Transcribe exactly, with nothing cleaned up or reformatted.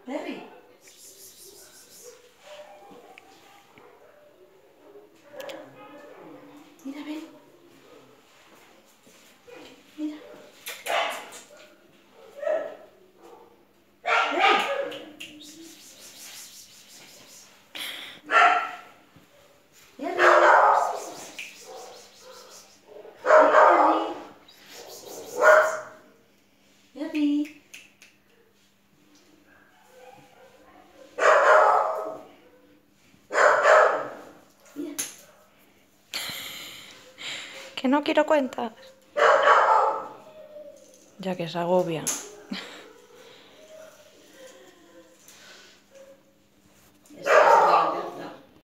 Perry. Mira, ven. Mira. Perry. Mira. Que no quiero cuentas. Ya que se agobia.